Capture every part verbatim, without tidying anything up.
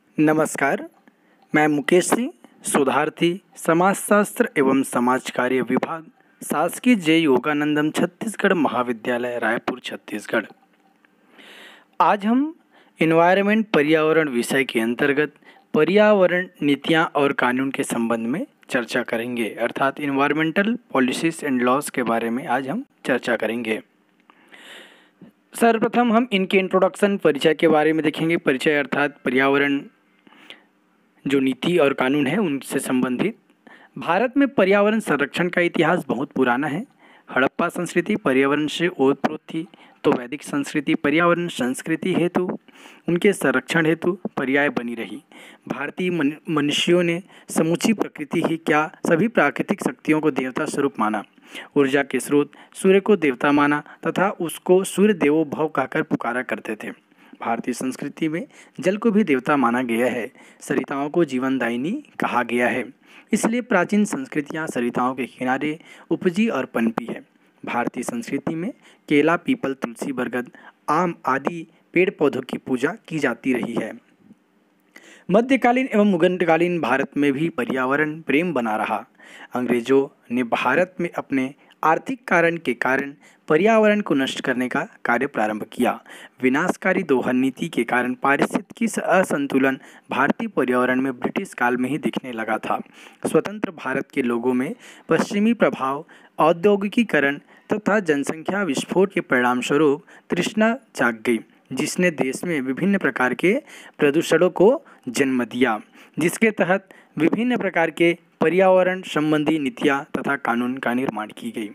नमस्कार, मैं मुकेश सिंह, शोधार्थी, समाजशास्त्र एवं समाज कार्य विभाग, शासकीय जय योगानंदम छत्तीसगढ़ महाविद्यालय, रायपुर, छत्तीसगढ़। आज हम इन्वायरमेंट पर्यावरण विषय के अंतर्गत पर्यावरण नीतियाँ और कानून के संबंध में चर्चा करेंगे, अर्थात इन्वायरमेंटल पॉलिसीज एंड लॉज के बारे में आज हम चर्चा करेंगे। सर्वप्रथम हम इनके इंट्रोडक्शन परिचय के बारे में देखेंगे। परिचय अर्थात पर्यावरण जो नीति और कानून है उनसे संबंधित। भारत में पर्यावरण संरक्षण का इतिहास बहुत पुराना है। हड़प्पा संस्कृति पर्यावरण से ओतप्रोत थी, तो वैदिक संस्कृति पर्यावरण संस्कृति हेतु उनके संरक्षण हेतु पर्याय बनी रही। भारतीय मनुष्यों ने समूची प्रकृति ही क्या सभी प्राकृतिक शक्तियों को देवता स्वरूप माना, ऊर्जा के स्रोत सूर्य को देवता माना तथा उसको सूर्य देवो भव कहकर पुकारा करते थे। भारतीय संस्कृति में जल को भी देवता माना गया है। सरिताओं को जीवनदायिनी कहा गया है, इसलिए प्राचीन संस्कृतियां सरिताओं के किनारे उपजी और पनपी है। भारतीय संस्कृति में केला, पीपल, तुलसी, बरगद, आम आदि पेड़ पौधों की पूजा की जाती रही है। मध्यकालीन एवं मुगलकालीन भारत में भी पर्यावरण प्रेम बना रहा। अंग्रेजों ने भारत में अपने आर्थिक कारण के कारण पर्यावरण को नष्ट करने का कार्य प्रारंभ किया। विनाशकारी दोहन नीति के कारण पारिस्थितिकी असंतुलन भारतीय पर्यावरण में ब्रिटिश काल में ही दिखने लगा था। स्वतंत्र भारत के लोगों में पश्चिमी प्रभाव, औद्योगिकीकरण तथा जनसंख्या विस्फोट के परिणाम स्वरूप तृष्णा जाग गई, जिसने देश में विभिन्न प्रकार के प्रदूषणों को जन्म दिया, जिसके तहत विभिन्न प्रकार के पर्यावरण संबंधी नीतियाँ तथा कानून का निर्माण की गई।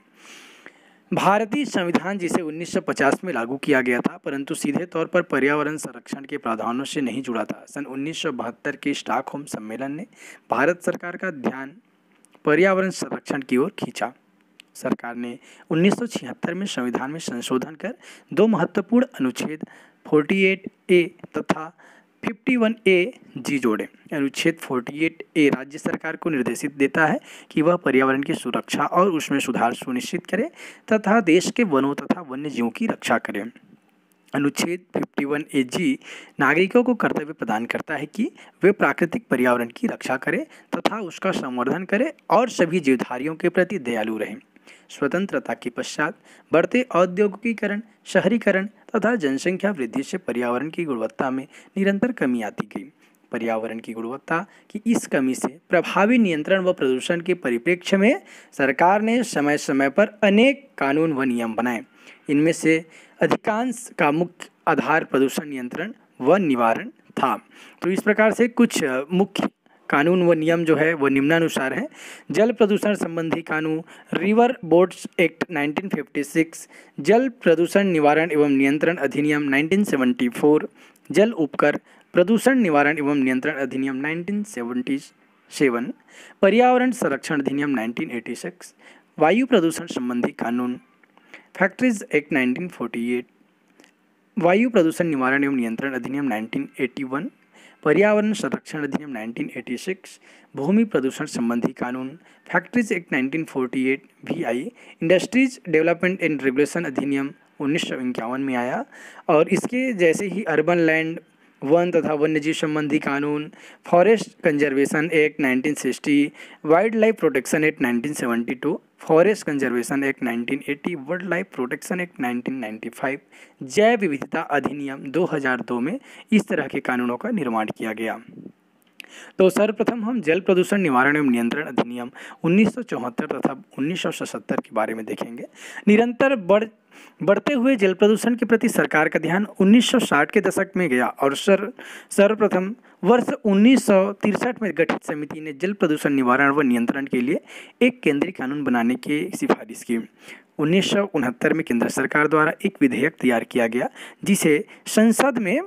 भारतीय संविधान जिसे उन्नीस सौ पचास में लागू किया गया था, परंतु सीधे तौर पर पर्यावरण संरक्षण के प्रावधानों से नहीं जुड़ा था। सन उन्नीस सौ बहत्तर के स्टॉकहोम सम्मेलन ने भारत सरकार का ध्यान पर्यावरण संरक्षण की ओर खींचा। सरकार ने उन्नीस सौ छिहत्तर में संविधान में संशोधन कर दो महत्वपूर्ण अनुच्छेद अड़तालीस ए तथा इक्यावन ए जी जोड़े। अनुच्छेद अड़तालीस ए राज्य सरकार को निर्देशित देता है कि वह पर्यावरण की सुरक्षा और उसमें सुधार सुनिश्चित करे तथा देश के वनों तथा वन्य जीवों की रक्षा करे। अनुच्छेद इक्यावन ए जी नागरिकों को कर्तव्य प्रदान करता है कि वे प्राकृतिक पर्यावरण की रक्षा करें तथा उसका संवर्धन करें और सभी जीवधारियों के प्रति दयालु रहें। स्वतंत्रता के पश्चात बढ़ते औद्योगिकीकरण, शहरीकरण तथा जनसंख्या वृद्धि से पर्यावरण की गुणवत्ता में निरंतर कमी आती गई। पर्यावरण की गुणवत्ता की इस कमी से प्रभावी नियंत्रण व प्रदूषण के परिप्रेक्ष्य में सरकार ने समय समय पर अनेक कानून व नियम बनाए। इनमें से अधिकांश का मुख्य आधार प्रदूषण नियंत्रण व निवारण था। तो इस प्रकार से कुछ मुख्य कानून व नियम जो है वो निम्नानुसार है। जल प्रदूषण संबंधी कानून, रिवर बोर्ड्स एक्ट उन्नीस सौ छप्पन, जल प्रदूषण निवारण एवं नियंत्रण अधिनियम उन्नीस सौ चौहत्तर, जल उपकर प्रदूषण निवारण एवं नियंत्रण अधिनियम उन्नीस सौ सतहत्तर, पर्यावरण संरक्षण अधिनियम उन्नीस सौ छियासी, वायु प्रदूषण संबंधी कानून, फैक्ट्रीज एक्ट उन्नीस सौ अड़तालीस, वायु प्रदूषण निवारण एवं नियंत्रण अधिनियम उन्नीस सौ इक्यासी, पर्यावरण संरक्षण अधिनियम उन्नीस सौ छियासी, भूमि प्रदूषण संबंधी कानून, फैक्ट्रीज एक्ट उन्नीस सौ अड़तालीस भी आई, इंडस्ट्रीज डेवलपमेंट एंड रेगुलेशन अधिनियम उन्नीस सौ इक्यावन में आया और इसके जैसे ही अर्बन लैंड, वन तथा वन्यजीव संबंधी कानून, फॉरेस्ट कंजर्वेशन एक्ट उन्नीस सौ साठ, वाइल्ड लाइफ प्रोटेक्शन एक्ट उन्नीस सौ बहत्तर, फॉरेस्ट कंजर्वेशन एक्ट उन्नीस सौ अस्सी, वर्ल्ड लाइफ प्रोटेक्शन एक्ट उन्नीस सौ पचानवे, जैव विविधता अधिनियम दो हज़ार दो में इस तरह के कानूनों का निर्माण किया गया। तो सर्वप्रथम हम जल प्रदूषण निवारण एवं नियंत्रण अधिनियम उन्नीस सौ चौहत्तर तथा उन्नीस सौ सतहत्तर के बारे में देखेंगे। निरंतर बढ़ बढ़ते हुए जल प्रदूषण के प्रति सरकार का ध्यान उन्नीस सौ साठ के दशक में गया और सर सर्वप्रथम वर्ष उन्नीस सौ तिरसठ में गठित समिति ने जल प्रदूषण निवारण व नियंत्रण के लिए एक केंद्रीय कानून बनाने की सिफारिश की। उन्नीस सौ उनहत्तर में केंद्र सरकार द्वारा एक विधेयक तैयार किया गया, जिसे संसद में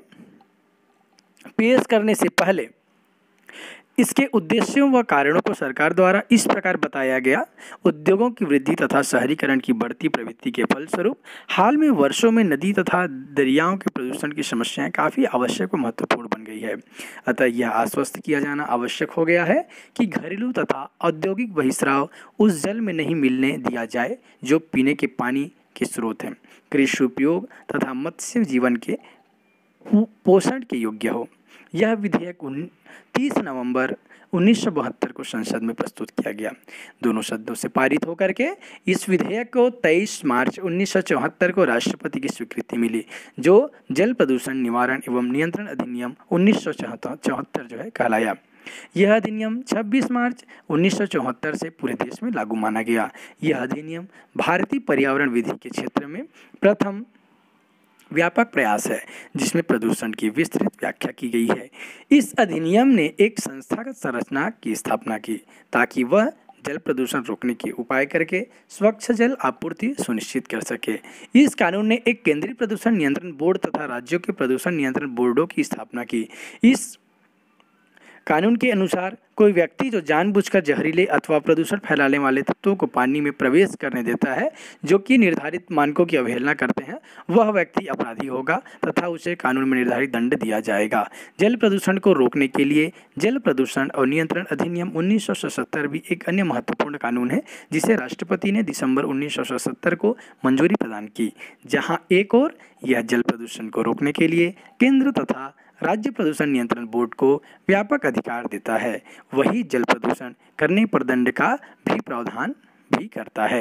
पेश करने से पहले इसके उद्देश्यों व कारणों को सरकार द्वारा इस प्रकार बताया गया। उद्योगों की वृद्धि तथा शहरीकरण की बढ़ती प्रवृत्ति के फलस्वरूप हाल में वर्षों में नदी तथा दरियाओं के प्रदूषण की समस्याएं काफ़ी आवश्यक व महत्वपूर्ण बन गई है। अतः यह आश्वस्त किया जाना आवश्यक हो गया है कि घरेलू तथा औद्योगिक बहिस्राव उस जल में नहीं मिलने दिया जाए जो पीने के पानी के स्रोत हैं, कृषि उपयोग तथा मत्स्य जीवन के पोषण के योग्य हो। यह विधेयक तीस नवंबर उन्नीस सौ बहत्तर को संसद में प्रस्तुत किया गया। दोनों सदनों से पारित होकर के इस विधेयक को तेईस मार्च उन्नीस सौ चौहत्तर को राष्ट्रपति की स्वीकृति मिली, जो जल प्रदूषण निवारण एवं नियंत्रण अधिनियम उन्नीस सौ चौहत्तर जो है कहलाया। यह अधिनियम छब्बीस मार्च उन्नीस सौ चौहत्तर से पूरे देश में लागू माना गया। यह अधिनियम भारतीय पर्यावरण विधि के क्षेत्र में प्रथम व्यापक प्रयास है जिसमें प्रदूषण की विस्तृत व्याख्या की गई है। इस अधिनियम ने एक संस्थागत संरचना की स्थापना की ताकि वह जल प्रदूषण रोकने के उपाय करके स्वच्छ जल आपूर्ति सुनिश्चित कर सके। इस कानून ने एक केंद्रीय प्रदूषण नियंत्रण बोर्ड तथा राज्यों के प्रदूषण नियंत्रण बोर्डों की स्थापना की। इस कानून के अनुसार कोई व्यक्ति जो जानबूझकर जहरीले अथवा प्रदूषण फैलाने वाले तत्वों को पानी में प्रवेश करने देता है जो कि निर्धारित मानकों की अवहेलना करते हैं, वह व्यक्ति अपराधी होगा तथा उसे कानून में निर्धारित दंड दिया जाएगा। जल प्रदूषण को रोकने के लिए जल प्रदूषण और नियंत्रण अधिनियम उन्नीस सौ सतहत्तर भी एक अन्य महत्वपूर्ण कानून है जिसे राष्ट्रपति ने दिसंबर उन्नीस सौ सतहत्तर को मंजूरी प्रदान की, जहाँ एक ओर यह जल प्रदूषण को रोकने के लिए केंद्र तथा राज्य प्रदूषण नियंत्रण बोर्ड को व्यापक अधिकार देता है, वही जल प्रदूषण करने पर दंड का भी प्रावधान भी करता है।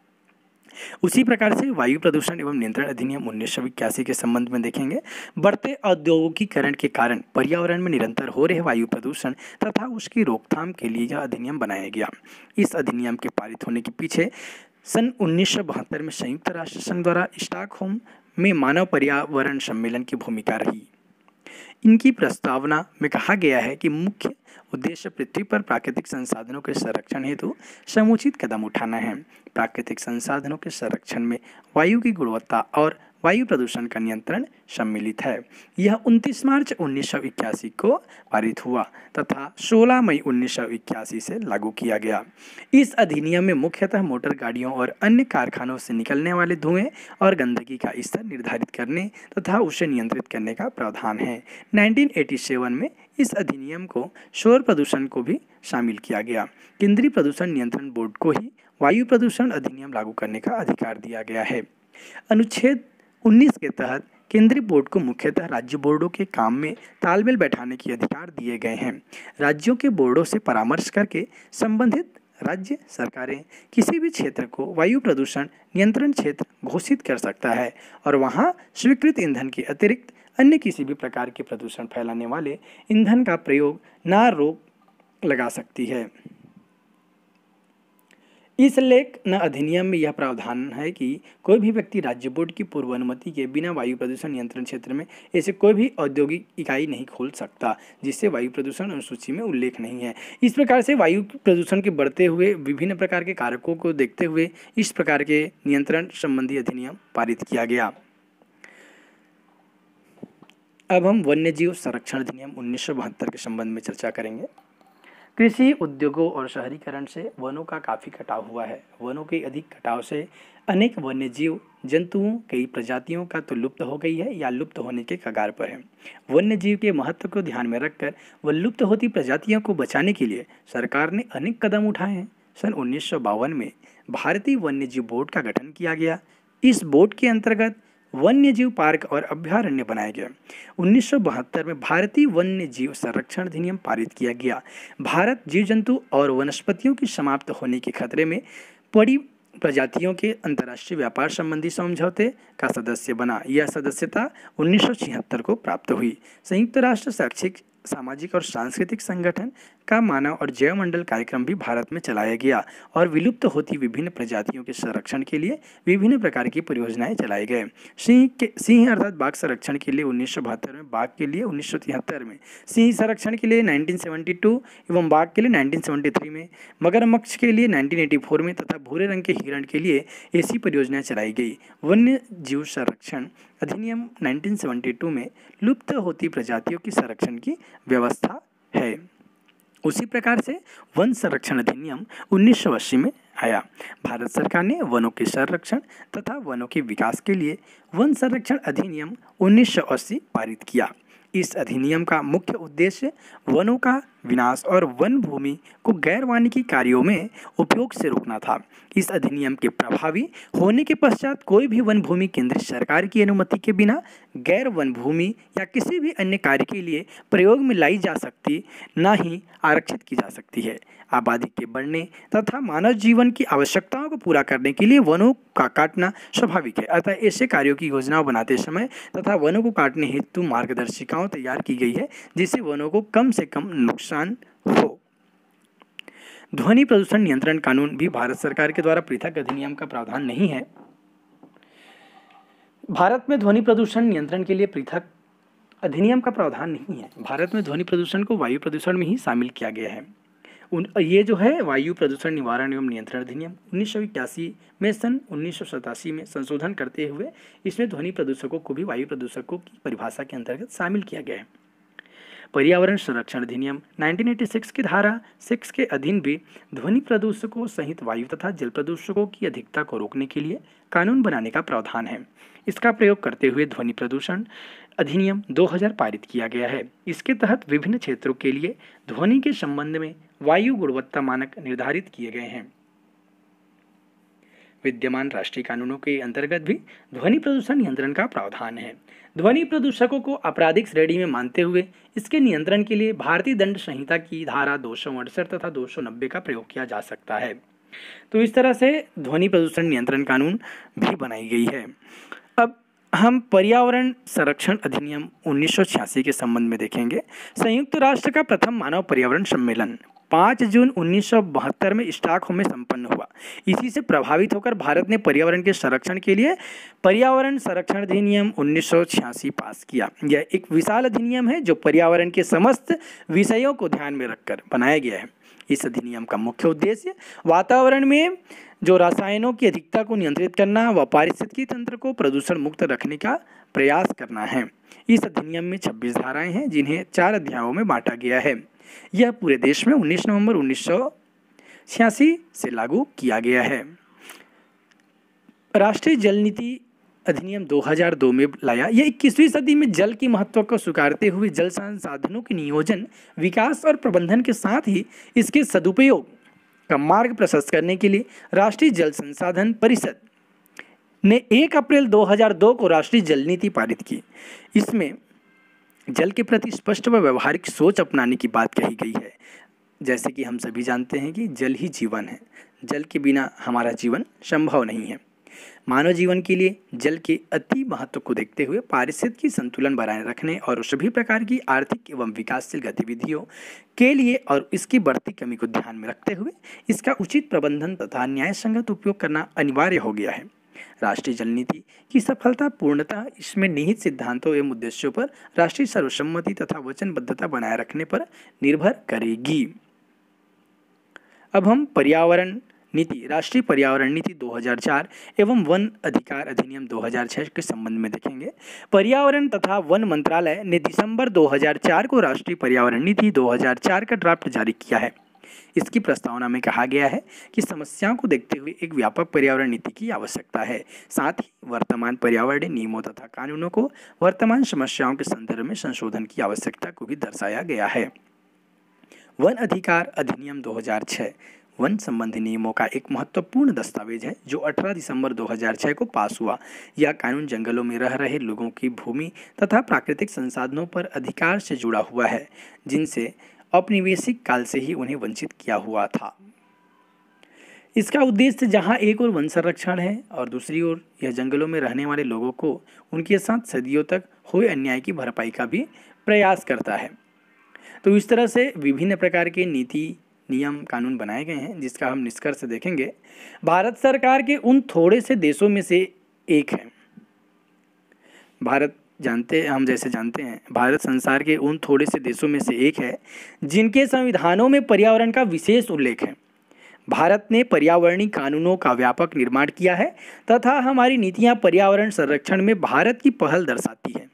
उसी प्रकार से वायु प्रदूषण एवं नियंत्रण अधिनियम उन्नीस सौ इक्यासी के संबंध में देखेंगे। बढ़ते औद्योगिकीकरण के कारण पर्यावरण में निरंतर हो रहे वायु प्रदूषण तथा उसकी रोकथाम के लिए यह अधिनियम बनाया गया। इस अधिनियम के पारित होने के पीछे सन उन्नीस सौ बहत्तर में संयुक्त राष्ट्र संघ द्वारा स्टॉकहोम में मानव पर्यावरण सम्मेलन की भूमिका रही। इनकी प्रस्तावना में कहा गया है कि मुख्य उद्देश्य पृथ्वी पर प्राकृतिक संसाधनों के संरक्षण हेतु समुचित कदम उठाना है। प्राकृतिक संसाधनों के संरक्षण में वायु की गुणवत्ता और वायु प्रदूषण का नियंत्रण सम्मिलित है। यह उनतीस मार्च उन्नीस सौ इक्यासी को पारित हुआ तथा सोलह मई उन्नीस सौ इक्यासी से लागू किया गया। इस अधिनियम में मुख्यतः मोटर गाड़ियों और अन्य कारखानों से निकलने वाले धुएं और गंदगी का स्तर निर्धारित करने तथा उसे नियंत्रित करने का प्रावधान है। उन्नीस सौ सत्तासी में इस अधिनियम को शोर प्रदूषण को भी शामिल किया गया। केंद्रीय प्रदूषण नियंत्रण बोर्ड को ही वायु प्रदूषण अधिनियम लागू करने का अधिकार दिया गया है। अनुच्छेद उन्नीस के तहत केंद्रीय बोर्ड को मुख्यतः राज्य बोर्डों के काम में तालमेल बैठाने के अधिकार दिए गए हैं। राज्यों के बोर्डों से परामर्श करके संबंधित राज्य सरकारें किसी भी क्षेत्र को वायु प्रदूषण नियंत्रण क्षेत्र घोषित कर सकता है और वहां स्वीकृत ईंधन के अतिरिक्त अन्य किसी भी प्रकार के प्रदूषण फैलाने वाले ईंधन का प्रयोग न रोक लगा सकती है। इस लेख न अधिनियम में यह प्रावधान है कि कोई भी व्यक्ति राज्य बोर्ड की पूर्व अनुमति के बिना वायु प्रदूषण नियंत्रण क्षेत्र में ऐसे कोई भी औद्योगिक इकाई नहीं खोल सकता जिससे वायु प्रदूषण अनुसूची में उल्लेख नहीं है। इस प्रकार से वायु प्रदूषण के बढ़ते हुए विभिन्न प्रकार के कारकों को देखते हुए इस प्रकार के नियंत्रण संबंधी अधिनियम पारित किया गया। अब हम वन्य जीव संरक्षण अधिनियम उन्नीस सौ बहत्तर के संबंध में चर्चा करेंगे। कृषि उद्योगों और शहरीकरण से वनों का काफ़ी कटाव हुआ है। वनों के अधिक कटाव से अनेक वन्य जीव जंतुओं कई प्रजातियों का तो लुप्त हो गई है या लुप्त होने के कगार पर है। वन्य जीव के महत्व को ध्यान में रखकर व लुप्त होती प्रजातियों को बचाने के लिए सरकार ने अनेक कदम उठाए हैं। सन उन्नीस सौ बावन में भारतीय वन्य जीव बोर्ड का गठन किया गया। इस बोर्ड के अंतर्गत वन्य जीव पार्क और अभ्यारण्य बनाए गए। उन्नीस सौ बहत्तर में भारतीय वन्य जीव संरक्षण अधिनियम पारित किया गया। भारत जीव जंतु और वनस्पतियों की समाप्त होने के खतरे में पड़ी प्रजातियों के अंतर्राष्ट्रीय व्यापार संबंधी समझौते का सदस्य बना। यह सदस्यता उन्नीस सौ छिहत्तर को प्राप्त हुई। संयुक्त राष्ट्र शैक्षिक सामाजिक और सांस्कृतिक संगठन का मानव और जैव मंडल कार्यक्रम भी भारत में चलाया गया और विलुप्त होती विभिन्न प्रजातियों के संरक्षण के लिए विभिन्न प्रकार की परियोजनाएं चलाए गए। सिंह के सिंह अर्थात बाघ संरक्षण के लिए उन्नीस सौ बहत्तर में, बाघ के लिए उन्नीस सौ तिहत्तर में, सिंह संरक्षण के लिए उन्नीस सौ बहत्तर एवं बाघ के लिए उन्नीस सौ तिहत्तर में, मगरमच्छ के लिए उन्नीस सौ चौरासी में तथा भूरे रंग के हिरण के लिए ऐसी परियोजनाएं चलाई गई। वन्य जीव संरक्षण अधिनियम उन्नीस सौ बहत्तर में लुप्त होती प्रजातियों की संरक्षण की व्यवस्था है। उसी प्रकार से वन संरक्षण अधिनियम उन्नीस सौ अस्सी में आया। भारत सरकार ने वनों के संरक्षण तथा वनों के विकास के लिए वन संरक्षण अधिनियम उन्नीस सौ अस्सी पारित किया। इस अधिनियम का मुख्य उद्देश्य वनों का विनाश और वन भूमि को गैर वानिकी कार्यों में उपयोग से रोकना था। इस अधिनियम के प्रभावी होने के पश्चात कोई भी वन भूमि केंद्र सरकार की अनुमति के बिना गैर वन भूमि या किसी भी अन्य कार्य के लिए प्रयोग में लाई जा सकती, न ही आरक्षित की जा सकती है। आबादी के बढ़ने तथा मानव जीवन की आवश्यकताओं को पूरा करने के लिए वनों का काटना स्वाभाविक है। अतः ऐसे कार्यों की योजना बनाते समय तथा वनों को काटने हेतु मार्गदर्शिकाओं तैयार की गई है, जिससे वनों को कम से कम नुकसान हो। ध्वनि प्रदूषण नियंत्रण कानून भी भारत सरकार के द्वारा पृथक अधिनियम का प्रावधान नहीं है। भारत में ध्वनि प्रदूषण नियंत्रण के लिए पृथक अधिनियम का प्रावधान नहीं है। भारत में ध्वनि प्रदूषण को वायु प्रदूषण में ही शामिल किया गया है। उन ये जो है वायु प्रदूषण निवारण एवं नियंत्रण अधिनियम उन्नीस सौ इक्यासी में सन उन्नीस सौ सतासी में संशोधन करते हुए इसमें ध्वनि प्रदूषकों को भी वायु प्रदूषकों की परिभाषा के अंतर्गत शामिल किया गया है। पर्यावरण संरक्षण अधिनियम उन्नीस सौ छियासी की धारा सिक्स के अधीन भी ध्वनि प्रदूषकों सहित वायु तथा जल प्रदूषकों की अधिकता को रोकने के लिए कानून बनाने का प्रावधान है। इसका प्रयोग करते हुए ध्वनि प्रदूषण अधिनियम दो हज़ार पारित किया गया है। इसके तहत विभिन्न क्षेत्रों के लिए ध्वनि के संबंध में वायु गुणवत्ता मानक निर्धारित किए गए हैं। विद्यमान राष्ट्रीय कानूनों के अंतर्गत भी ध्वनि प्रदूषण नियंत्रण का प्रावधान है। ध्वनि प्रदूषकों को आपराधिक श्रेणी में मानते हुए इसके नियंत्रण के लिए भारतीय दंड संहिता की धारा दो सौ अड़सठ तथा दो सौ नब्बे का प्रयोग किया जा सकता है। तो इस तरह से ध्वनि प्रदूषण नियंत्रण कानून भी बनाई गई है। अब हम पर्यावरण संरक्षण अधिनियम उन्नीस सौ छियासी के संबंध में देखेंगे। संयुक्त राष्ट्र का प्रथम मानव पर्यावरण सम्मेलन पाँच जून उन्नीस सौ बहत्तर में स्टॉकहोम में संपन्न हुआ। इसी से प्रभावित होकर भारत ने पर्यावरण के संरक्षण के लिए पर्यावरण संरक्षण अधिनियम उन्नीस सौ छियासी पास किया। यह एक विशाल अधिनियम है जो पर्यावरण के समस्त विषयों को ध्यान में रखकर बनाया गया है। इस अधिनियम का मुख्य उद्देश्य वातावरण में जो रसायनों की अधिकता को नियंत्रित करना व पारिस्थितिकी तंत्र को प्रदूषण मुक्त रखने का प्रयास करना है। इस अधिनियम में छब्बीस धाराएं हैं, जिन्हें चार अध्यायों में बांटा गया है। यह पूरे देश में उन्नीस नवंबर उन्नीस सौ छियासी से लागू किया गया है। राष्ट्रीय जल नीति अधिनियम दो हज़ार दो में लाया। यह इक्कीसवीं सदी में जल की महत्व को स्वीकारते हुए जल संसाधनों के नियोजन, विकास और प्रबंधन के साथ ही इसके सदुपयोग का मार्ग प्रशस्त करने के लिए राष्ट्रीय जल संसाधन परिषद ने एक अप्रैल दो हज़ार दो को राष्ट्रीय जल नीति पारित की। इसमें जल के प्रति स्पष्ट व व्यवहारिक सोच अपनाने की बात कही गई है। जैसे कि हम सभी जानते हैं कि जल ही जीवन है, जल के बिना हमारा जीवन संभव नहीं है। मानव जीवन के लिए जल के अति महत्व को देखते हुए पारिस्थितिकी संतुलन बनाए रखने और सभी प्रकार की आर्थिक एवं विकासशील गतिविधियों के लिए और इसकी बढ़ती कमी को ध्यान में रखते हुए इसका उचित प्रबंधन तथा न्यायसंगत उपयोग करना अनिवार्य हो गया है। राष्ट्रीय जल नीति की सफलता पूर्णतः इसमें निहित सिद्धांतों एवं उद्देश्यों पर राष्ट्रीय सर्वसम्मति तथा वचनबद्धता बनाए रखने पर निर्भर करेगी। अब हम पर्यावरण नीति राष्ट्रीय पर्यावरण नीति दो हज़ार चार एवं वन अधिकार अधिनियम दो हज़ार छह के संबंध में देखेंगे। पर्यावरण तथा वन मंत्रालय ने दिसंबर दो हज़ार चार को राष्ट्रीय पर्यावरण नीति दो हज़ार चार का ड्राफ्ट जारी किया है। इसकी प्रस्तावना में कहा गया है कि समस्याओं को देखते हुए एक व्यापक पर्यावरण नीति की आवश्यकता है। साथ ही वर्तमान पर्यावरणीय नियमों तथा कानूनों को वर्तमान समस्याओं के संदर्भ में संशोधन की आवश्यकता को भी दर्शाया गया है। वन अधिकार अधिनियम दो हज़ार छह वन संबंधी नियमों का एक महत्वपूर्ण दस्तावेज है जो अठारह दिसंबर दो हज़ार छह को पास हुआ। यह कानून जंगलों में रह रहे लोगों की भूमि तथा प्राकृतिक संसाधनों पर अधिकार से जुड़ा हुआ है, जिनसे औपनिवेशिक काल से ही उन्हें वंचित किया हुआ था। इसका उद्देश्य जहां एक ओर वन संरक्षण है और दूसरी ओर यह जंगलों में रहने वाले लोगों को उनके साथ सदियों तक हुए अन्याय की भरपाई का भी प्रयास करता है। तो इस तरह से विभिन्न प्रकार के नीति नियम कानून बनाए गए हैं, जिसका हम निष्कर्ष देखेंगे। भारत सरकार के उन थोड़े से देशों में से एक है। भारत जानते हम जैसे जानते हैं भारत संसार के उन थोड़े से देशों में से एक है जिनके संविधानों में पर्यावरण का विशेष उल्लेख है। भारत ने पर्यावरणीय कानूनों का व्यापक निर्माण किया है तथा हमारी नीतियां पर्यावरण संरक्षण में भारत की पहल दर्शाती है।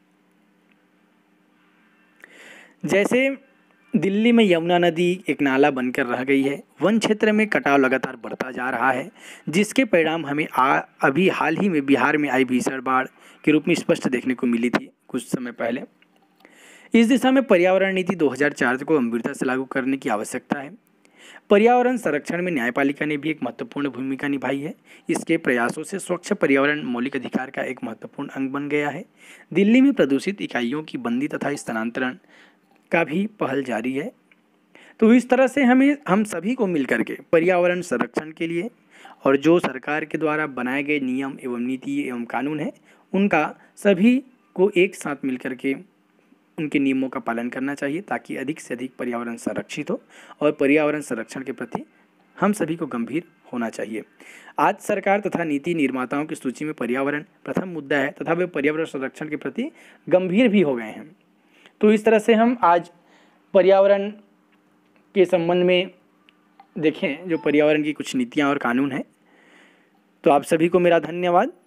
जैसे दिल्ली में यमुना नदी एक नाला बनकर रह गई है। वन क्षेत्र में कटाव लगातार बढ़ता जा रहा है, जिसके परिणाम हमें आ, अभी हाल ही में बिहार में आई भीषण बाढ़ के रूप में स्पष्ट देखने को मिली थी कुछ समय पहले। इस दिशा में पर्यावरण नीति दो हज़ार चार को गंभीरता से लागू करने की आवश्यकता है। पर्यावरण संरक्षण में न्यायपालिका ने भी एक महत्वपूर्ण भूमिका निभाई है। इसके प्रयासों से स्वच्छ पर्यावरण मौलिक अधिकार का एक महत्वपूर्ण अंग बन गया है। दिल्ली में प्रदूषित इकाइयों की बंदी तथा स्थानांतरण का भी पहल जारी है। तो इस तरह से हमें हम सभी को मिलकर के पर्यावरण संरक्षण के लिए और जो सरकार के द्वारा बनाए गए नियम एवं नीति एवं कानून है उनका सभी को एक साथ मिलकर के उनके नियमों का पालन करना चाहिए, ताकि अधिक से अधिक पर्यावरण संरक्षित हो और पर्यावरण संरक्षण के प्रति हम सभी को गंभीर होना चाहिए। आज सरकार तथा नीति निर्माताओं की सूची में पर्यावरण प्रथम मुद्दा है तथा वे पर्यावरण संरक्षण के प्रति गंभीर भी हो गए हैं। तो इस तरह से हम आज पर्यावरण के संबंध में देखें जो पर्यावरण की कुछ नीतियाँ और कानून हैं। तो आप सभी को मेरा धन्यवाद।